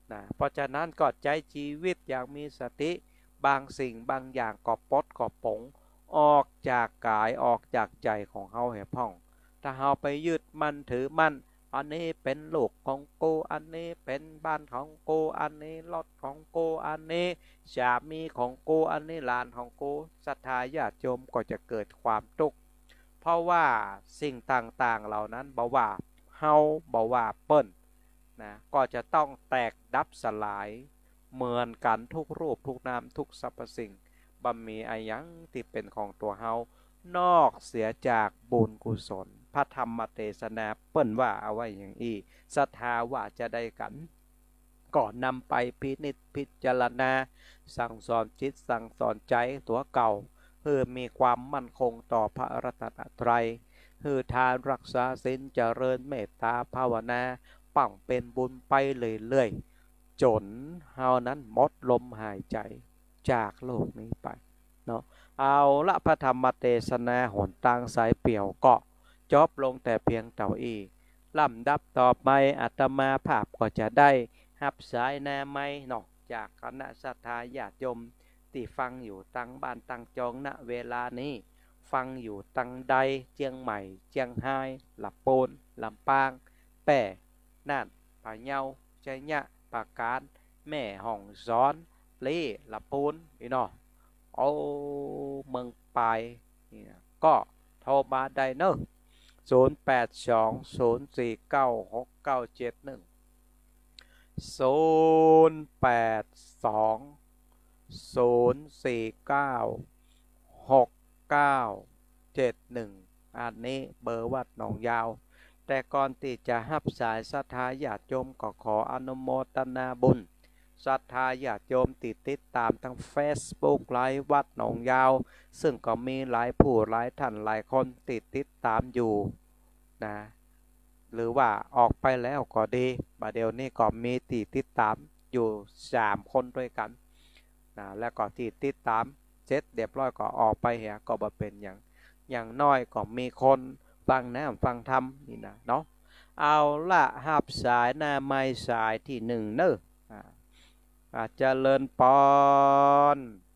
นะเพราะฉะนั้นก็ใจชีวิตอย่างมีสติบางสิ่งบางอย่างก็ปลดก็ปลงออกจากกายออกจากใจของเฮาให้พ่องถ้าเฮาไปยึดมั่นถือมั่นอันนี้เป็นลูกของกูอันนี้เป็นบ้านของกูอันนี้รถของกูอันนี้สามีของกูอันนี้หลานของกูศรัทธาญาติโยมก็จะเกิดความทุกข์เพราะว่าสิ่งต่างๆเหล่านั้นบ่ว่าเฮาบ่ว่าเปิ้นนะก็จะต้องแตกดับสลายเหมือนกันทุกรูปทุกนามทุกสรรพสิ่งบ่มีอะไรยังที่เป็นของตัวเฮานอกเสียจากบุญกุศลพระธรรมเทศนาเปิ้นว่าเอาไว้อย่างอีศรัทธาว่าจะได้กันก่อนนำไปพินิจพิจารณาสั่งสอนจิตสั่งสอนใจตัวเก่าเพื่อมีความมั่นคงต่อพระรัตนตรัยคือทานรักษาศีลเจริญเมตตาภาวนาปังเป็นบุญไปเรื่อยๆจนเฮานั้นหมดลมหายใจจากโลกนี้ไปเนาะเอาละพระธรรมเทศนาหนทางสายเปี่ยวก็จบลงแต่เพียงเท่าอีลำดับต่อไปอาตมาภาพก็จะได้หับสายนาไม้นอกจากคณะศรัทธาญาติโยมที่ฟังอยู่ตั้งบ้านตั้งจองณเวลานี้ฟังอยู่ตั้งใดเจียงใหม่เจียงไฮ้ลำปูนลำปางแป่น่านป่าเยาชัยยะปากการแม่ห่องซ้อนลีลำปูนนี่เนาะโอ้เมืองปลายนี่นะก็โทรมาได้เนอะ0820496971 0820496971อันนี้เบอร์วัดหนองยาวแต่ก่อนที่จะฮับสายศรัทธาญาติโยมก็ขออนุโมทนาบุญศรัทธาญาติโยมติดตามทั้ง Facebook ไลฟ์วัดหนองยาวซึ่งก็มีหลายผู้หลายท่านหลายคนติดตามอยู่นะหรือว่าออกไปแล้วก็ดีบัดเดี๋ยวนี้ก็มีติดตามอยู่3คนด้วยกันนะแล้วก็ติดตามเสร็จเรียบร้อยก็ออกไปเหียก็บ่เป็นอย่างน้อยก็มีคนฟังน้ำฟังธรรมนี่นะเนาะเอาละหับสายหน้าไม้สายที่1เนอะเจริญปอน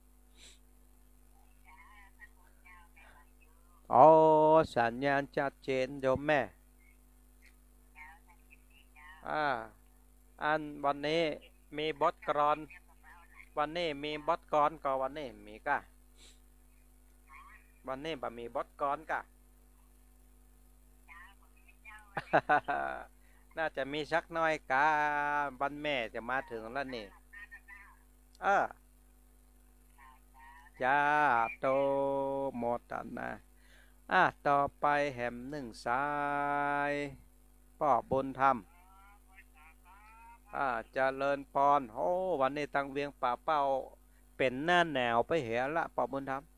โอ้สัญญาณชัดเจนโยมแม่อันวันนี้มีบทกลอนวันนี้มีบทกลอนก็วันนี้มีกะวันนี้บ่มีบทกลอนกะ น่าจะมีสักน้อยกาวันแม่จะมาถึงแล้วนี่เออจ้าโตโมตันนะต่อไปแหม1 สายพ่อบุญธรรมเจริญพรโอ้วันนี้ตังเวียงป่าเป้าเป็นหน้าแนวไปเหรละพ่อบุญธรรม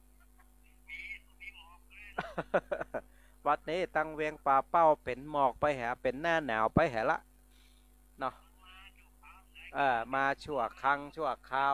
วัดนี้ตังเวียงป่าเป้าเป็นหมอกไปเหรเป็นหน้าหนาวไปเหรละเนาะมาชั่วครั้งชั่วคราว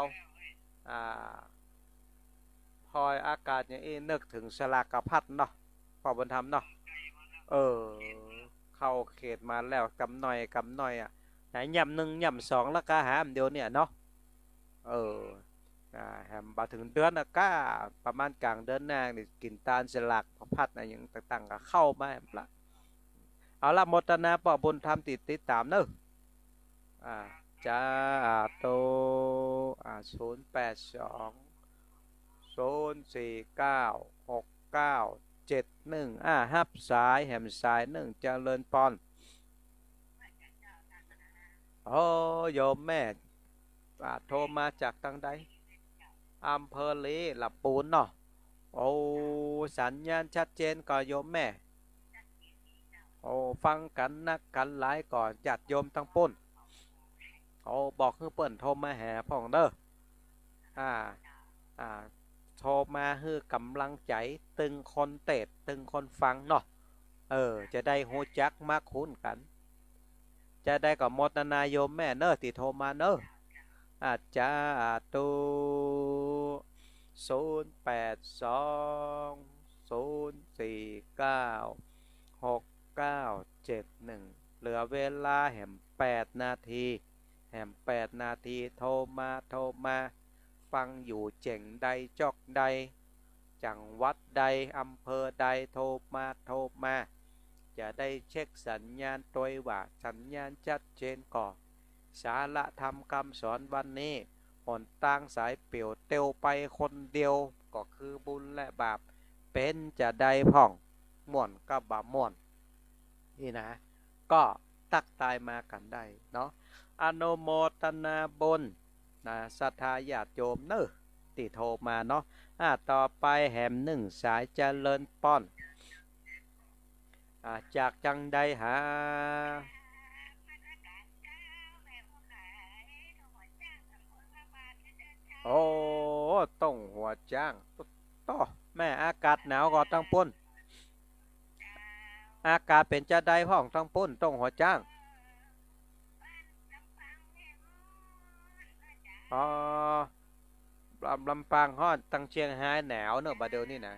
พอยอากาศอย่างนี้นึกถึงสลากพัดเนาะพ่อบุญธรรมเนาะเออเข้าเขตมาแล้วกำหน่อยไหนย่ำ1 ย่ำ 2แล้วก็หามเดียวเนี่ยเนาะเออแฮมบาถึงเดือนนะก้าประมาณกลางเดือนหน้านี่กินตาลสลักพัดอะไรอย่างต่างๆก็เข้ามาละเอาละโมทนาปอบุญธรรมติดตามเนอะจ้าโต0820496971ฮับสายแหมสาย1เจริญปอนโอ้โยมแม่โทรมาจากทางใดอำเภอลีลำปูนเนาะโอ้สัญญาณชัดเจนก่อนโยมแม่โอ้ฟังกันนักกันหลายก่อนจัดโยมทั้งปุ้นโอ้บอกให้เปิ้นโทรมาหาพ่องเด้ออ่าโทรมาให้กำลังใจตึงคนเตดตึงคนฟังเนาะจะได้หูจักมากคุ้นกันจะได้กับมตนาโยมแม่เนอะที่โทรมาเนอะอาจารย์ตู0820496971เหลือเวลาแห่ม8 นาทีแหม8 นาทีโทรมาฟังอยู่เจ๋งใดจอกใดจังหวัดใดอำเภอใดโทรมาจะได้เช็คสัญญาณตัวว่าสัญญาณชัดเจนก่อนสาระธรรมคำสอนวันนี้หนต่างสายเปี่ยวเตียวไปคนเดียวก็คือบุญและบาปเป็นจะได้พ่องม่วนกับบาม่วนนี่นะก็ตักตายมากันได้เนาะอนุโมทนาบุญนะศรัทธาญาติโยมเนอะที่โทรมาเนาะต่อไปแหม1 สายเจริญป้อนจากจังใดหาโอ้ต้องหัวจ้างต่อแม่อากาศหนาวก็ต้องป่นอากาศเป็นจะได้ห้องต้องป่นต้องหัวจ้างอ๋อลำปางฮอดตั้งเชียงรายหนาวเนอะบาเดียวนี่นะ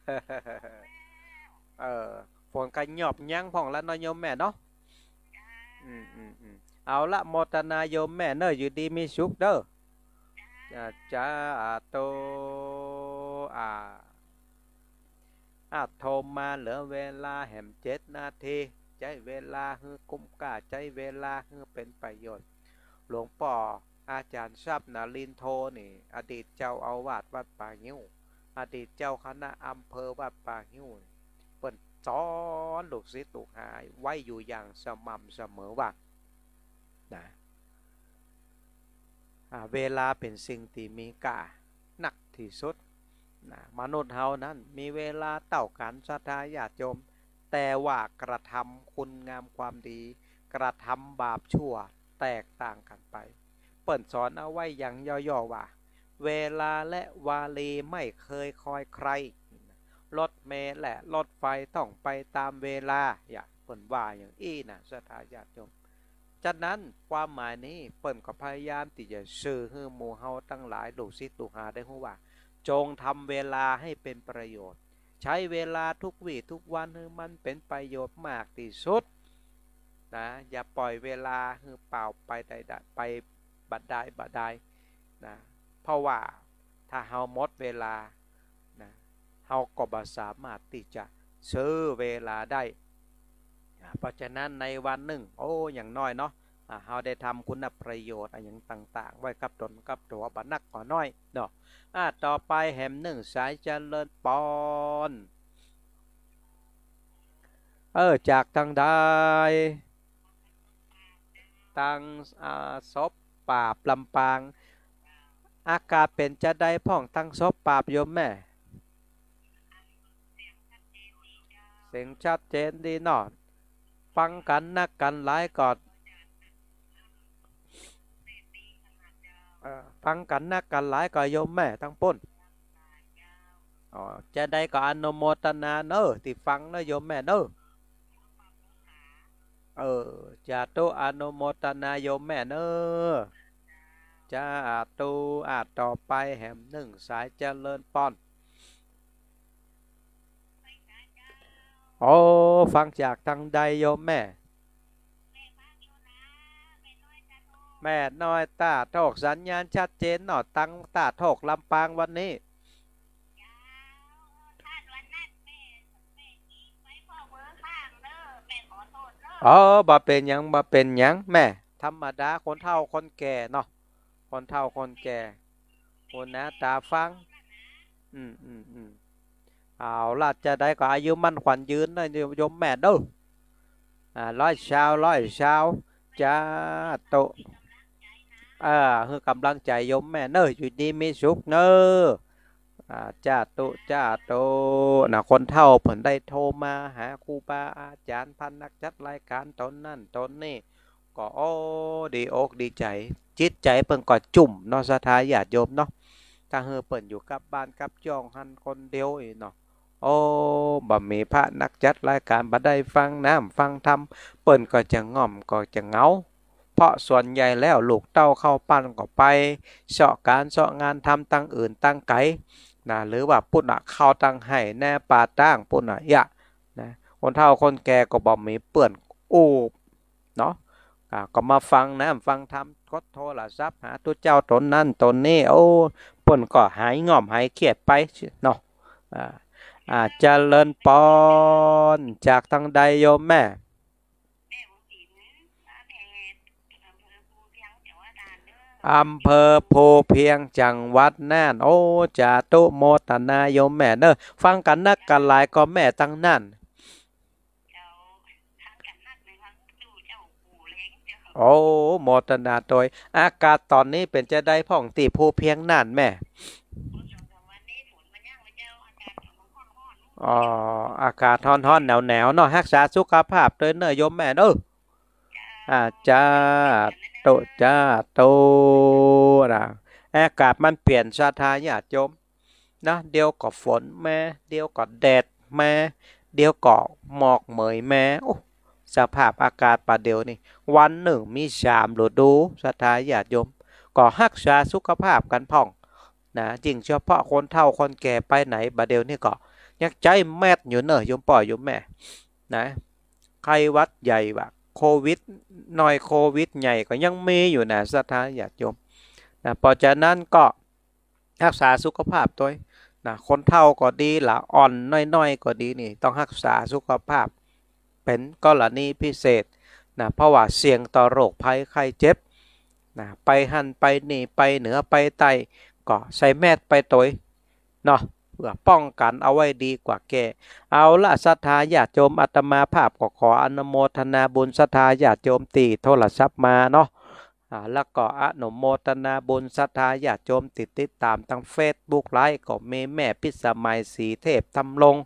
ฝนกันหยอบยั้งพ่องแล้วน้อยโยมแม่เนาะเอาละโมทนาโยมแม่เนอะอยู่ดีมีสุขเด้อจ้าโตโทรมาเหลือเวลาแหม7 นาทีใจเวลาฮือคุ้มค่าใจเวลาฮือเป็นประโยชน์หลวงพ่ออาจารย์ทรัพย์นรินทร์โทนี่อดีตเจ้าอาวาสวัดป่าหิ้วอดีตเจ้าคณะอำเภอวัดป่าหิ้วเปิ่นสอนลูกศิษย์ลูกหาไว้อยู่อย่างสม่ำเสมอว่านะเวลาเป็นสิ่งที่มีค่าหนักที่สุดนะมนุษย์เฮานั้นมีเวลาเต่ากันศรัทธาญาติโยมแต่ว่ากระทำคุณงามความดีกระทำบาปชั่วแตกต่างกันไปเปิ่นสอนเอาไว้อย่างย่อๆว่าเวลาและวาลีไม่เคยคอยใครรถเมล์และรถไฟต้องไปตามเวลาอย่าเปิ่นว่าอย่างอี้นะศรัทธาญาติโยมจากนั้นความหมายนี้เปิ่นก็พยายามที่จะสื่อให้หมู่เฮาทั้งหลายลูกศิษย์ลูกหาได้รู้ว่าจงทำเวลาให้เป็นประโยชน์ใช้เวลาทุกวี่ทุกวันให้มันเป็นประโยชน์มากที่สุดนะอย่าปล่อยเวลาให้เปล่าไปไปบัดได้นะเพราะว่าถ้าเฮาหมดเวลานะเฮาก็บ่สามารถที่จะซื้อเวลาได้เพราะฉะนั้นในวันหนึ่งอย่างน้อยเนาะเฮาได้ทำคุณประโยชน์อย่างต่างๆไว้กับตนกับตัวบัดนักก่อน้อยเนาะต่อไปแหม1 สายเจริญปอนจากทางใดตังศพปราบลำปางอากาศเป็นจะได้พ่องตั้งศพปราบโยมแม่เสียงชัดเจนดีเนาะฟังกันนักกันหลายกอดฟังกันนักกันหลายก็โยมแม่ทั้งป่นจะได้ก็อนุโมทนาเนอะที่ฟังนะโยมแม่เนอะจะตุอนุโมทนาโยมแม่เนอะจะตุต่อไปแหม1 สายเจริญปอนฟังจากทางใดโยมแม่น้อยตาโถกสัญญาณชัดเจนหนอตั้งตาโถกลำปางวันนี้บ่เป็นยังแม่ธรรมดาคนเฒ่าคนแก่เนาะคนเฒ่าคนแก่คนนะตาฟังเอาล่ะจะได้ก็อายุมั่นขวัญยืนนะโยมแม่เด้อ100 ชาวจ้าโตคือกำลังใจโยมแม่เนอะอยู่ดีมีสุขเนอะจ้าโตนะคนเฒ่าเพิ่นได้โทรมาหาครูบาอาจารย์พันนักจัดรายการตนนั่นตนนี่ก็ดีอกดีใจจิตใจเพิ่นก็จุ่มเนาะศรัทธาญาติโยมเนาะถ้าเพิ่นอยู่กับบ้านกับจ้องหันคนเดียวเนาะบ่มีพระนักจัดรายการบ่ได้ฟังน้ำฟังธรรมเปิ้นก็จะง่อมก็จะเหงาเพราะส่วนใหญ่แล้วลูกเต้าเข้าปั้นก็ไปเสาะการเสาะงานทำตั้งอื่นตั้งไกนะหรือว่าปุ่นเข้าตั้งให้แน่ป่าตั้งปุ่นนะคนเฒ่าคนแก่ก็บ่มีเปื้อนอูบเนาะก็มาฟังนะฟังธรรมกดโทรศัพท์หาตัวเจ้าตนนั้นตนนี้โอ้ป่นก็หายง่อมหายเครียดไปเนาะอ่าเจริญปอนจากทางใดโยมแม่อำเภอโพเพียงจังหวัดน่านโอ้จาตุโมตนาโยมแม่เนอะฟังกันนักกันหลายก็แม่ตั้งนั่นโอ้โมตนาโดยอากาศตอนนี้เป็นจะได้พ่องตีภูเพียงน่านแม่อ๋ออากาศร้อนๆหนาวๆเนาะรักษาสุขภาพด้วยเนอะโยมแม่เนอะจ้าโตจ้าโตนะอากาศมันเปลี่ยนสถานญาติโยมนะเดี๋ยวก็ฝนแม่เดี๋ยวก็แดดแม่เดี๋ยวก็หมอกเหมยแม่โอ้สภาพอากาศประเดี๋ยวนี้วันหนึ่งมี3 ฤดูสถานญาติโยมก็รักษาสุขภาพกันพ่องนะจริงเฉพาะคนเฒ่าคนแก่ไปไหนประเดี๋ยวนี้ก็ยังใจแม่ดอยู่เนอะโยมป่อโยมแม่นะไข้หวัดใหญ่ว่ะโควิดหน่อยโควิดใหญ่ก็ยังมีอยู่นะสถานญาติโยมนะเพราะฉะนั้นก็รักษาสุขภาพตัวนะคนเฒ่าก็ดีละอ่อนน้อยๆก็ดีนี่ต้องรักษาสุขภาพเป็นกรณีพิเศษนะเพราะว่าเสี่ยงต่อโรคภัยไข้เจ็บนะไปหันไปนี่ไปเหนือไปใต้ก็ใส่แมสไปตัวเนาะเพื่อป้องกันเอาไว้ดีกว่าแก่เอาละศรัทธาญาติโยมอาตมาภาพก็ขออนุโมทนาบุญศรัทธาญาติโยมตีโทรศัพท์มาเนาะแล้วก็อนุโมทนาบุญศรัทธาญาติโยมติดตามทางเฟซบุ๊กไลฟ์ก็มีแม่พิสมัยศรีเทพทำลง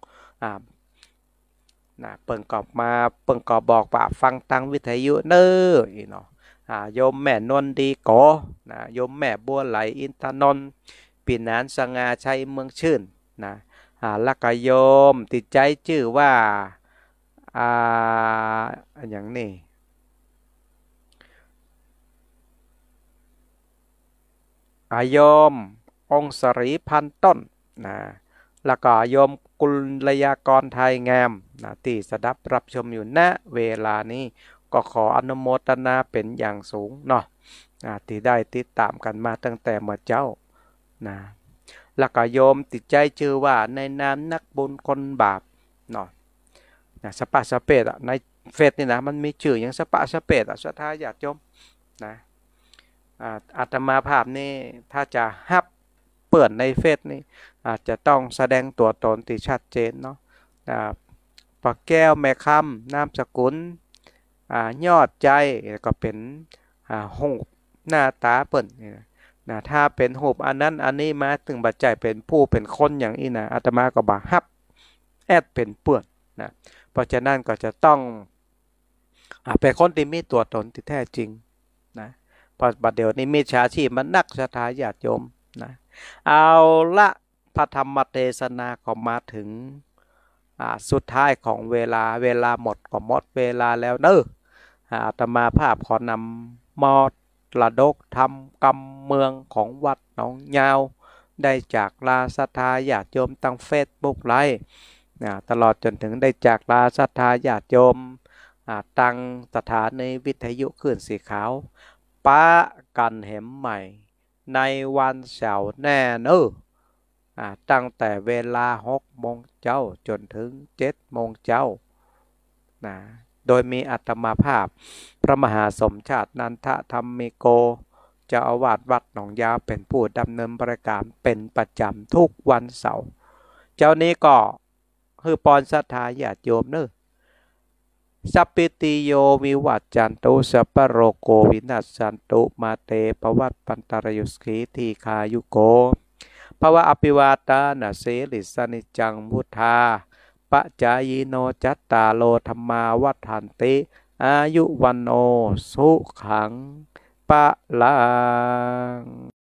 เปิ่งก็มาเปิ่งก็บอกว่าฟังทางวิทยุเน้อเนาะโยมแม่นนดีโกโยมแม่บัวไหลอินทนนท์ปีนานสง่าชัยเมืองชื่นนะแล้วก็โยมติดใจชื่อว่าอย่างนี้โยมองค์สรีพันต้นนะแล้วก็โยมกุลยากรไทยงามนะที่สดับรับชมอยู่ณเวลานี้ก็ขออนุโมทนาเป็นอย่างสูงเนาะที่ได้ติดตามกันมาตั้งแต่เมื่อเจ้านะแล้วก็โยมติดใจชื่อว่าในนามนักบุญคนบาปเนาะสปะสเปดในเฟซนี่นะมันมีชื่ออย่างสปะสเปดสุดท้ายอยากโยมนะอาตมาภาพนี่ถ้าจะฮับเปิดในเฟซนี่อาจจะต้องแสดงตัวตนที่ชัดเจนเนาะปากแก้วแม่คำนามสกุลยอดใจก็เป็นหูปหน้าตาเปิ่นนะถ้าเป็นหูปอันนั้นอันนี้มาถึงบัดใจเป็นผู้เป็นคนอย่างนี้นะอาตมาก็บาฮับแอดเป็นเปื่อนนะเพราะฉะนั้นก็จะต้องเป็นคนที่มีตัวตนที่แท้จริงนะพอบัดเดี๋ยวนี้มีชาชีพมันนักศรัทธาญาติโยมนะเอาละพระธรรมเทศนาก็มาถึงสุดท้ายของเวลาหมดก็หมดเวลาแล้วเนอะอาตมาภาพขอนำมอดระดกทำกำเมืองของวัดหนองยาวได้จากลาศรัทธาญาติโยมตั้งเฟซบุ๊กไลฟ์ตลอดจนถึงได้จากลาศรัทธาญาติโยมตั้งสถานีวิทยุคลื่นสีขาวป้ากันแหมใหม่ในวันเสาร์แน่เนอะตั้งแต่เวลา6 โมงเจ้าจนถึง7 โมงเจ้านะโดยมีอาตมาภาพพระมหาสมชาตินันทธรรมิโกเจ้าอาวาสวัดหนองยาวเป็นผู้ดำเนินบริการเป็นประจำทุกวันเสาร์เจ้านี้ก็คือปอนศรัทธาญาติโยมเนอะสัพพิติโยวิวัจจันตุสัพพโรโกวินัสสันตุมาเตภวัตปันตรยุสขีทีคายุโกภวะอภิวาตานาเสริสนิจังมุทาปะจายโนจัตตาโลธรรมาวัฏันติอายุวันโนสุขังปะลัง